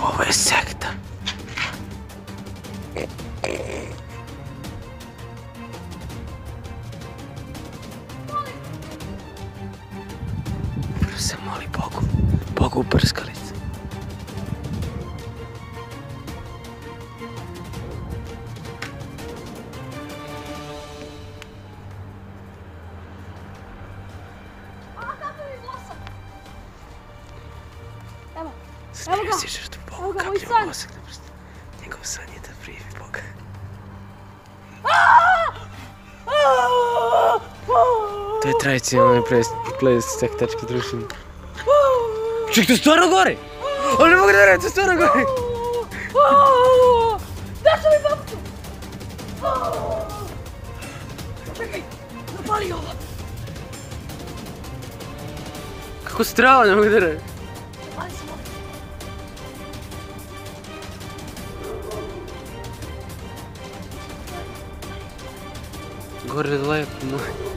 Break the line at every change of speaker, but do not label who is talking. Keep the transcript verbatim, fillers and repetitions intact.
Ovo je sekta. Prvo se moli Bogu. Bogu u prskalicu.
Evo,
Smiju
evo ga.
si žrtvu
Evo
Bogu,
ga, moj
kapljamo
san.
vosak na prst. Njegov san je da prijevi Boga. To je tradicionalni ples sektačke društine. Ček, to je stvarno gori! Ali ne mogu da reći, to je stvarno gori!
Dašo mi babcu! Čekaj, zapali ovo!
Kako strava, ne mogu da reći.
Zapali sam ovo!
Gore lepo moj.